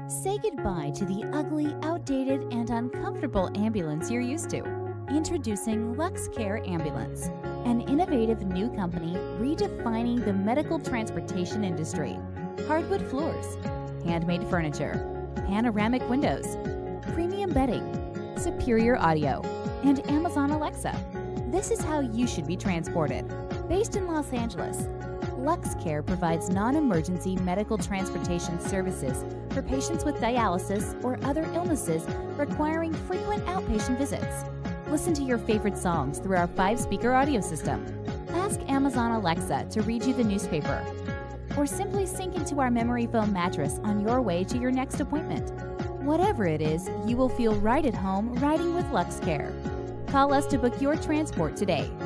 Say goodbye to the ugly, outdated, and uncomfortable ambulance you're used to. Introducing LuxCare Ambulance, an innovative new company redefining the medical transportation industry. Hardwood floors, handmade furniture, panoramic windows, premium bedding, superior audio, and Amazon Alexa. This is how you should be transported. Based in Los Angeles, LuxCare provides non-emergency medical transportation services for patients with dialysis or other illnesses requiring frequent outpatient visits. Listen to your favorite songs through our 5-speaker audio system. Ask Amazon Alexa to read you the newspaper. Or simply sink into our memory foam mattress on your way to your next appointment. Whatever it is, you will feel right at home riding with LuxCare. Call us to book your transport today.